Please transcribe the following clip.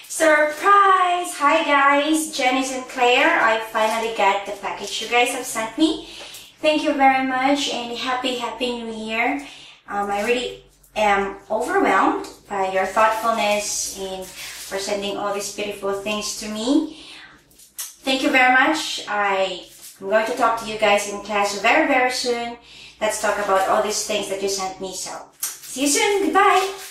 Surprise! Hi guys, Janice and Claire. I finally got the package you guys have sent me. Thank you very much and happy New Year. I really am overwhelmed by your thoughtfulness and for sending all these beautiful things to me. Thank you very much. I'm going to talk to you guys in class very soon. Let's talk about all these things that you sent me. So, see you soon. Goodbye.